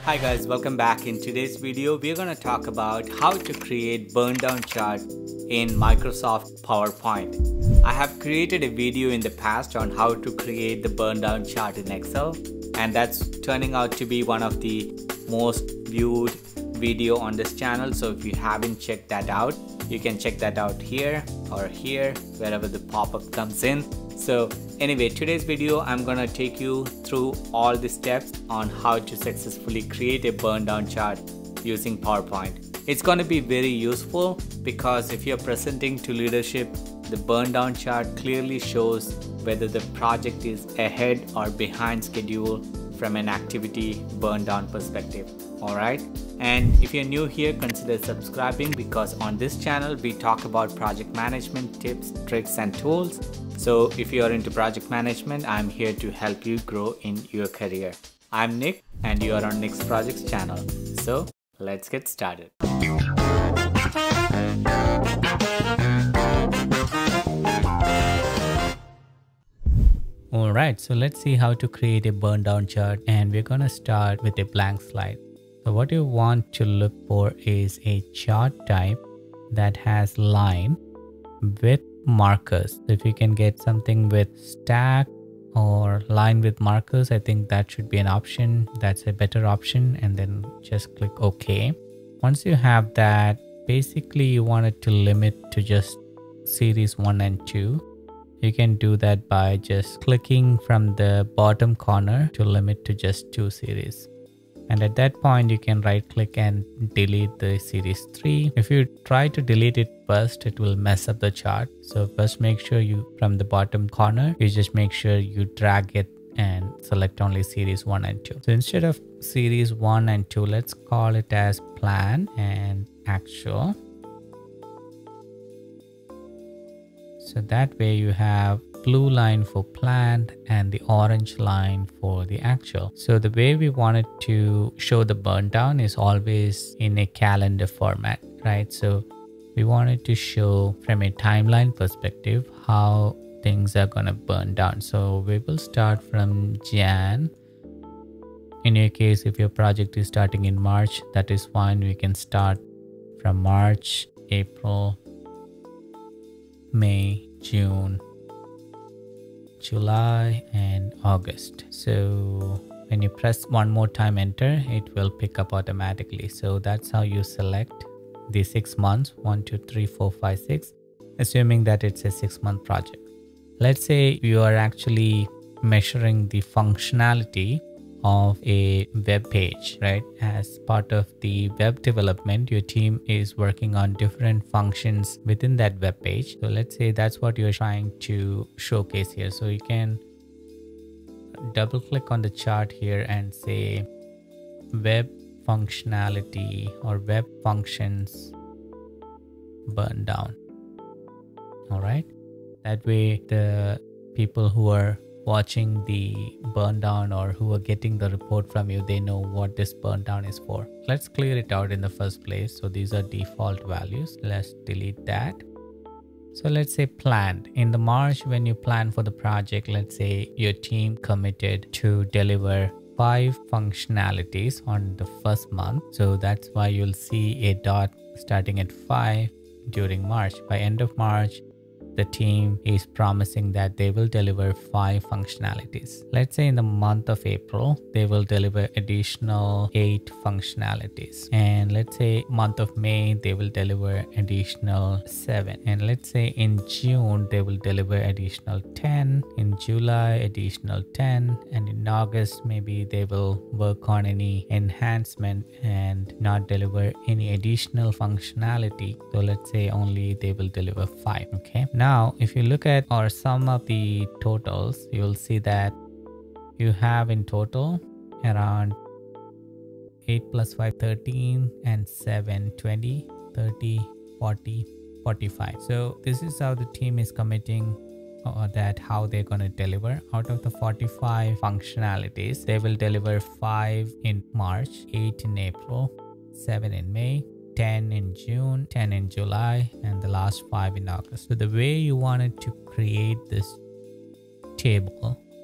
Hi guys, welcome back. In today's video, we're going to talk about how to create burn down chart in Microsoft PowerPoint. I have created a video in the past on how to create the burn down chart in Excel, and that's turning out to be one of the most viewed video on this channel. So if you haven't checked that out, you can check that out here or here, wherever the pop-up comes in. So anyway, today's video, I'm gonna take you through all the steps on how to successfully create a burn down chart using PowerPoint. It's gonna be very useful because if you're presenting to leadership, the burn down chart clearly shows whether the project is ahead or behind schedule from an activity burn down perspective. Alright, and if you're new here, consider subscribing because on this channel we talk about project management tips, tricks and tools. So if you are into project management, I'm here to help you grow in your career. I'm Nick and you are on Nick's Projects channel. So let's get started. Alright, so let's see how to create a burn down chart, and we're gonna start with a blank slide. So what you want to look for is a chart type that has line with markers. If you can get something with stack or line with markers, I think that should be an option. That's a better option, and then just click OK. Once you have that, basically you want it to limit to just series 1 and 2. You can do that by just clicking from the bottom corner to limit to just 2 series. And at that point, you can right click and delete the series 3. If you try to delete it first, it will mess up the chart. So first make sure you, from the bottom corner, you just make sure you drag it and select only series 1 and 2. So instead of series 1 and 2, let's call it as plan and actual. So that way you have blue line for planned and the orange line for the actual. So the way we wanted to show the burn down is always in a calendar format, right? So we wanted to show from a timeline perspective how things are going to burn down. So we will start from Jan. In your case, if your project is starting in March, that is fine. We can start from March, April, May, June, July and August. So when you press one more time enter, it will pick up automatically. So that's how you select the 6 months, 1, 2, 3, 4, 5, 6, assuming that it's a 6-month project. Let's say you are actually measuring the functionality of a web page, right? As part of the web development, your team is working on different functions within that web page. So let's say that's what you're trying to showcase here. So you can double click on the chart here and say web functionality or web functions burn down. All right. That way the people who are watching the burn down or who are getting the report from you, they know what this burn down is for. Let's clear it out in the first place. So these are default values. Let's delete that. So let's say planned. In the March, when you plan for the project, let's say your team committed to deliver 5 functionalities on the first month. So that's why you'll see a dot starting at 5 during March. By end of March, the team is promising that they will deliver 5 functionalities. Let's say in the month of April, they will deliver additional 8 functionalities. And let's say month of May, they will deliver additional 7. And let's say in June, they will deliver additional 10. In July, additional 10. And in August, maybe they will work on any enhancement and not deliver any additional functionality. So let's say only they will deliver 5. Okay. Now, if you look at or sum up the totals, you will see that you have in total around 8 plus 5, 13 and 7, 20, 30, 40, 45. So this is how the team is committing that how they're going to deliver. Out of the 45 functionalities, they will deliver 5 in March, 8 in April, 7 in May, 10 in June, 10 in July, and the last 5 in August. So the way you wanted to create this table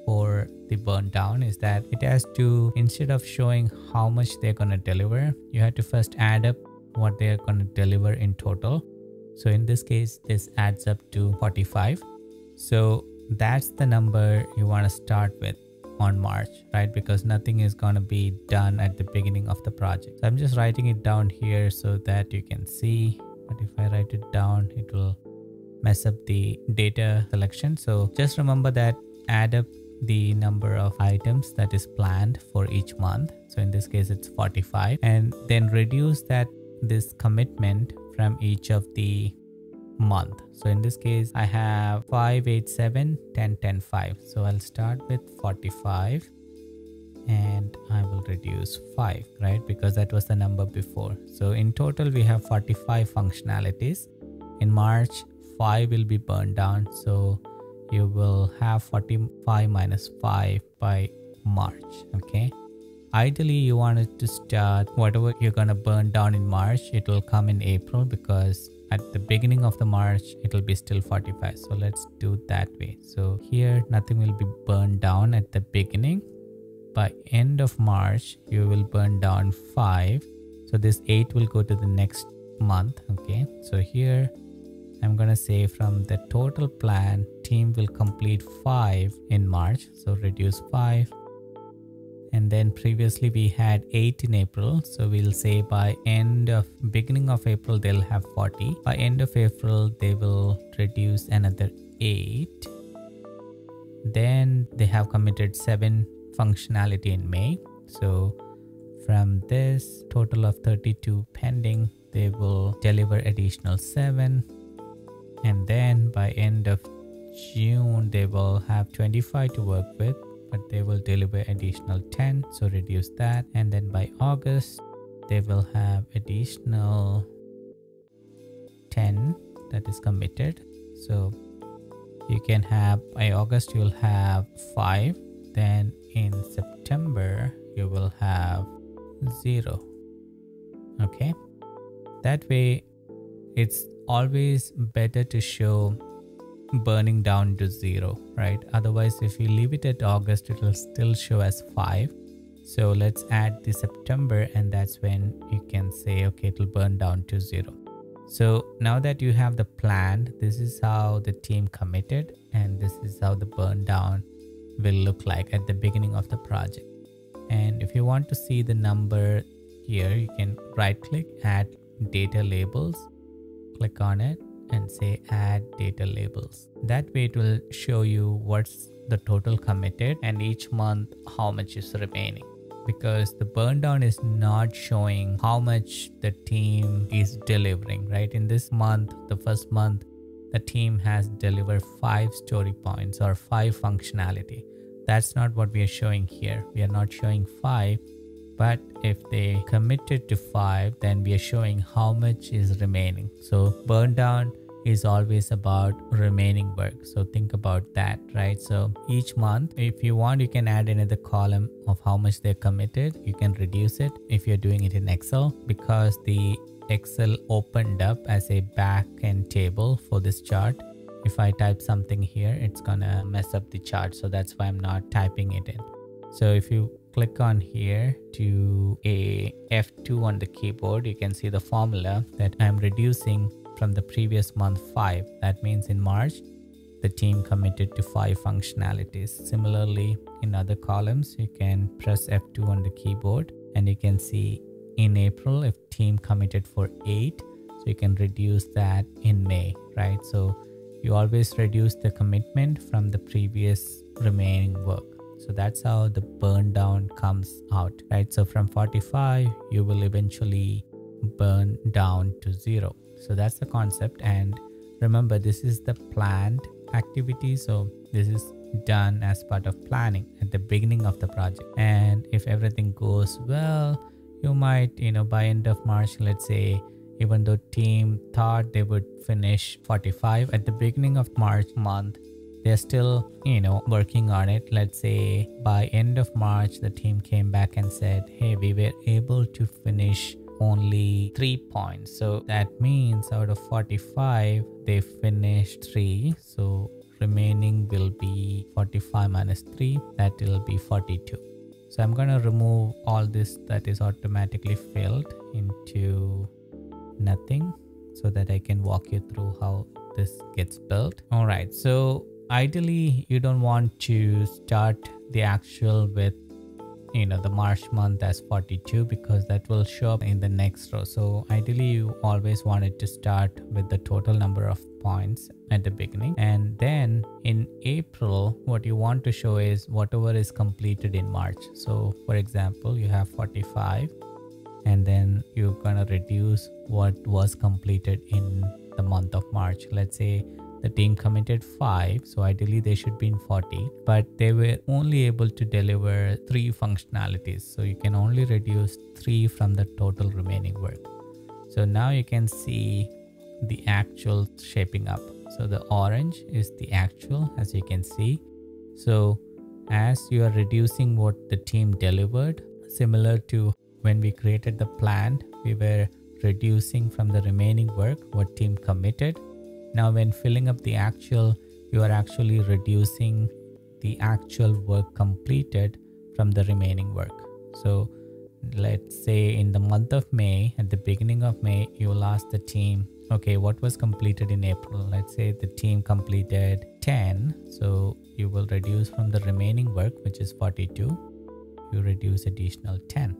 for the burn down is that it has to, instead of showing how much they're going to deliver, you have to first add up what they're going to deliver in total. So in this case, this adds up to 45. So that's the number you want to start with on March, right? Because nothing is going to be done at the beginning of the project. So I'm just writing it down here so that you can see. But if I write it down, it will mess up the data selection. So just remember that add up the number of items that is planned for each month. So in this case, it's 45, and then reduce this commitment from each of the month. So in this case, I have 5, 8, 7, 10, 10, 5. So I'll start with 45 and I will reduce 5, right? Because that was the number before. So in total, we have 45 functionalities. In March, 5 will be burned down. So you will have 45 minus 5 by March, okay? Ideally, you wanted to start whatever you're going to burn down in March, it will come in April, because at the beginning of the March, it will be still 45. So let's do that way. So here, nothing will be burned down at the beginning. By end of March, you will burn down 5. So this 8 will go to the next month, okay? So here, I'm going to say from the total plan, team will complete 5 in March. So reduce 5. And then previously we had 8 in April. So we'll say by beginning of April, they'll have 40. By end of April, they will reduce another 8. Then they have committed 7 functionality in May. So from this total of 32 pending, they will deliver additional 7. And then by end of June, they will have 25 to work with, but they will deliver additional 10. So reduce that. And then by August, they will have additional 10 that is committed. So you can have, by August, you will have 5. Then in September, you will have 0. Okay. That way, it's always better to show burning down to 0, right? Otherwise, if you leave it at August, it will still show as 5. So let's add the September, and that's when you can say, okay, it will burn down to 0. So now that you have the plan, this is how the team committed, and this is how the burn down will look like at the beginning of the project. And if you want to see the number here, you can right click, add data labels, click on it and say add data labels. That way it will show you what's the total committed and each month how much is remaining, because the burn down is not showing how much the team is delivering, right? In this month, the first month, the team has delivered 5 story points or 5 functionality. That's not what we are showing here. We are not showing 5, but if they committed to 5, then we are showing how much is remaining. So burn down is always about remaining work. So think about that, right? So each month, if you want, you can add another column of how much they're committed. You can reduce it if you're doing it in Excel, because the Excel opened up as a back-end table for this chart. If I type something here, it's gonna mess up the chart. So that's why I'm not typing it in. So if you click on here to a F2 on the keyboard, you can see the formula that I'm reducing from the previous month 5. That means in March, the team committed to 5 functionalities. Similarly, in other columns, you can press F2 on the keyboard and you can see in April, if team committed for 8, so you can reduce that in May, right? So you always reduce the commitment from the previous remaining work. So that's how the burn down comes out, right? So from 45, you will eventually burn down to 0. So that's the concept. And remember, this is the planned activity. So this is done as part of planning at the beginning of the project. And if everything goes well, you might, by end of March, let's say, even though team thought they would finish 45 at the beginning of March month, they're still, working on it. Let's say by end of March, the team came back and said, hey, we were able to finish only 3 points. So that means out of 45, they finished 3. So remaining will be 45 minus 3, that will be 42. So I'm going to remove all this that is automatically filled into nothing so that I can walk you through how this gets built. All right, so ideally you don't want to start the actual with the March month as 42 because that will show up in the next row. So ideally you always wanted to start with the total number of points at the beginning, and then in April what you want to show is whatever is completed in March. So for example, you have 45 and then you're gonna reduce what was completed in the month of March. Let's say the team committed 5, so ideally they should be in 40, but they were only able to deliver 3 functionalities. So you can only reduce 3 from the total remaining work. So now you can see the actual shaping up. So the orange is the actual, as you can see. So as you are reducing what the team delivered, similar to when we created the plan, we were reducing from the remaining work what team committed. Now when filling up the actual, you are actually reducing the actual work completed from the remaining work. So let's say in the month of May, at the beginning of May, you will ask the team, okay, what was completed in April? Let's say the team completed 10. So you will reduce from the remaining work, which is 42, you reduce additional 10.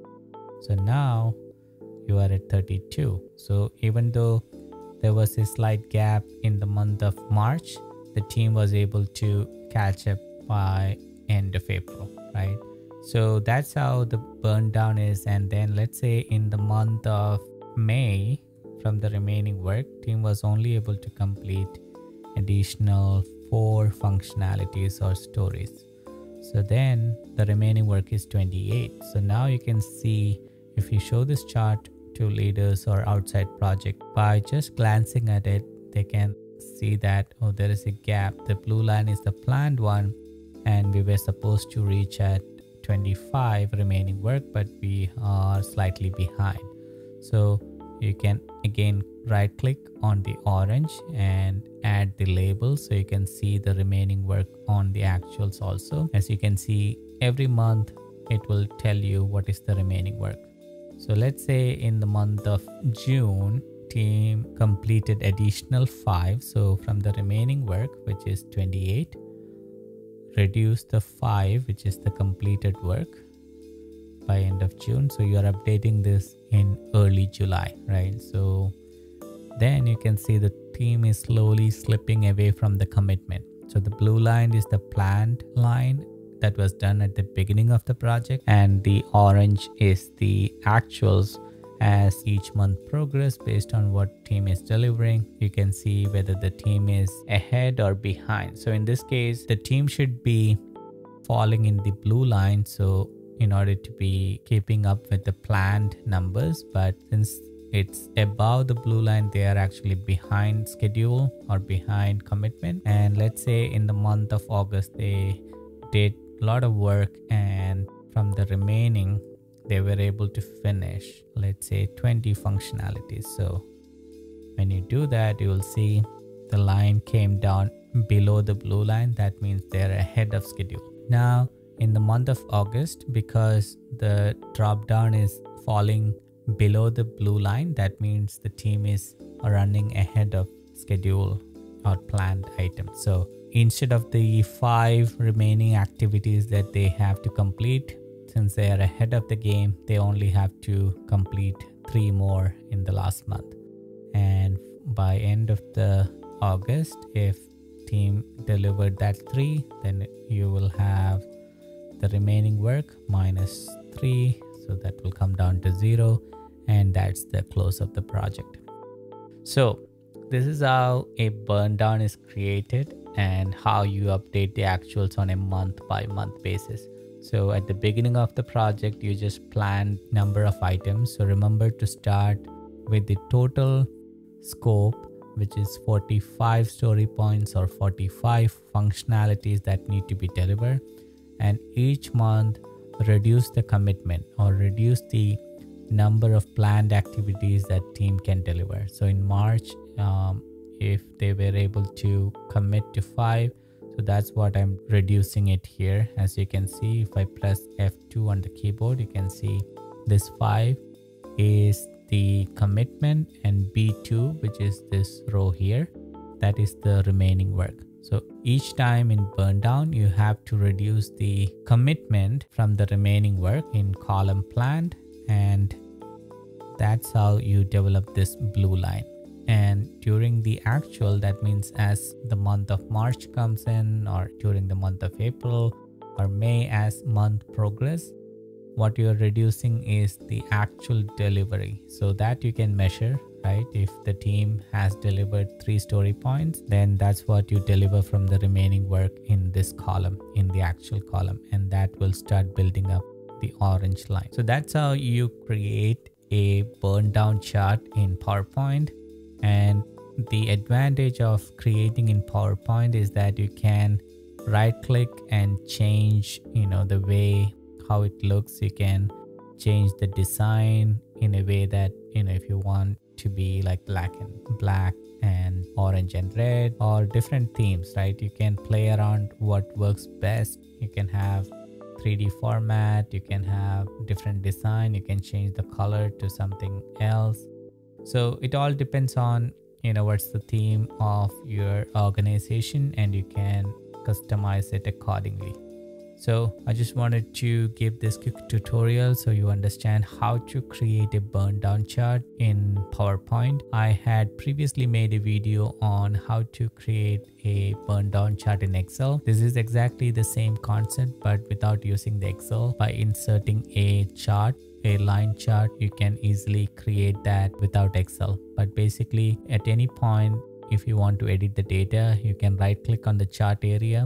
So now you are at 32. So even though there was a slight gap in the month of March, the team was able to catch up by end of April, right? So that's how the burn down is. And then let's say in the month of May, from the remaining work, team was only able to complete additional 4 functionalities or stories. So then the remaining work is 28. So now you can see, if you show this chart to leaders or outside project, by just glancing at it, they can see that, oh, there is a gap. The blue line is the planned one, and we were supposed to reach at 25 remaining work, but we are slightly behind. So you can again right click on the orange and add the label so you can see the remaining work on the actuals also. As you can see, every month it will tell you what is the remaining work. So let's say in the month of June, team completed additional 5. So from the remaining work, which is 28, reduce the 5, which is the completed work, by end of June. So you are updating this in early July, right? So then you can see the team is slowly slipping away from the commitment. So the blue line is the planned line that was done at the beginning of the project, and the orange is the actuals. As each month progress, based on what team is delivering, you can see whether the team is ahead or behind. So in this case, the team should be falling in the blue line, so in order to be keeping up with the planned numbers, but since it's above the blue line, they are actually behind schedule or behind commitment. And let's say in the month of August, they did a lot of work, and from the remaining they were able to finish, let's say 20 functionalities. So when you do that, you will see the line came down below the blue line. That means they're ahead of schedule. Now in the month of August, because the drop down is falling below the blue line, that means the team is running ahead of schedule or planned items. So instead of the 5 remaining activities that they have to complete, since they are ahead of the game, they only have to complete 3 more in the last month. And by end of the August, if team delivered that 3, then you will have the remaining work minus 3. So that will come down to 0, and that's the close of the project. So this is how a burn down is created and how you update the actuals on a month by month basis. So at the beginning of the project, you just plan number of items. So remember to start with the total scope, which is 45 story points or 45 functionalities that need to be delivered. And each month, reduce the commitment or reduce the number of planned activities that team can deliver. So in March, if they were able to commit to 5. So that's what I'm reducing it here. As you can see, if I press F2 on the keyboard, you can see this 5 is the commitment, and B2, which is this row here, that is the remaining work. So each time in burn down, you have to reduce the commitment from the remaining work in column planned, and that's how you develop this blue line. And during the actual, that means as the month of March comes in, or during the month of April or May, as month progress, what you're reducing is the actual delivery, so that you can measure, right? If the team has delivered 3 story points, then that's what you deliver from the remaining work in this column, in the actual column, and that will start building up the orange line. So that's how you create a burn down chart in PowerPoint. And the advantage of creating in PowerPoint is that you can right click and change, the way how it looks. You can change the design in a way that, if you want to be like black and orange and red, or different themes, right? You can play around what works best. You can have 3D format, you can have different design, you can change the color to something else. So it all depends on, what's the theme of your organization, and you can customize it accordingly. So I just wanted to give this quick tutorial so you understand how to create a burn down chart in PowerPoint. I had previously made a video on how to create a burn down chart in Excel. This is exactly the same concept, but without using the Excel. By inserting a chart, a line chart, you can easily create that without Excel. But basically, at any point, if you want to edit the data, you can right click on the chart area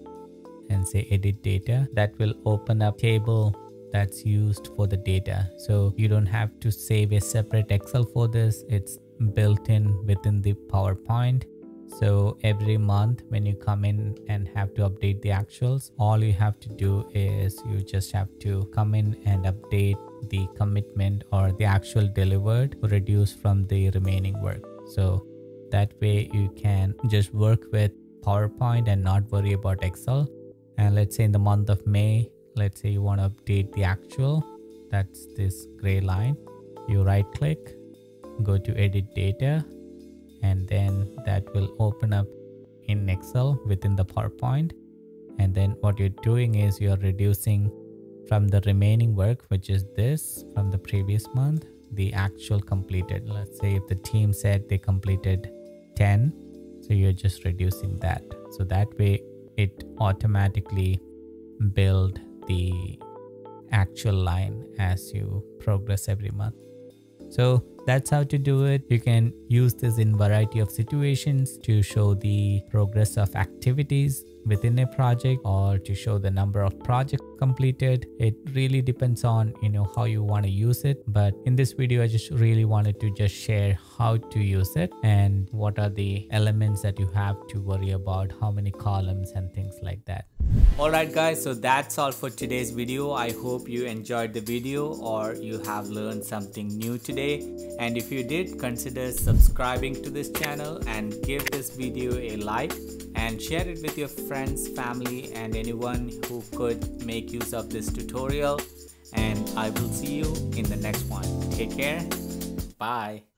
and say edit data. That will open up table that's used for the data. So you don't have to save a separate Excel for this. It's built in within the PowerPoint. So every month when you come in and have to update the actuals, all you have to do is you just have to come in and update the commitment or the actual delivered, reduce from the remaining work. So that way you can just work with PowerPoint and not worry about Excel. And let's say in the month of May, let's say you want to update the actual, that's this gray line. You right click, go to edit data, and then that will open up in Excel within the PowerPoint. And then what you're doing is you're reducing from the remaining work, which is this from the previous month, the actual completed. Let's say if the team said they completed 10, so you're just reducing that. So that way it automatically build the actual line as you progress every month. So that's how to do it. You can use this in variety of situations to show the progress of activities within a project, or to show the number of projects completed. It really depends on how you want to use it, but in this video I just really wanted to just share how to use it and what are the elements that you have to worry about, how many columns and things like that. Alright guys, so that's all for today's video. I hope you enjoyed the video or you have learned something new today, and if you did, consider subscribing to this channel and give this video a like and share it with your friends, family, and anyone who could make use of this tutorial. And I will see you in the next one. Take care. Bye.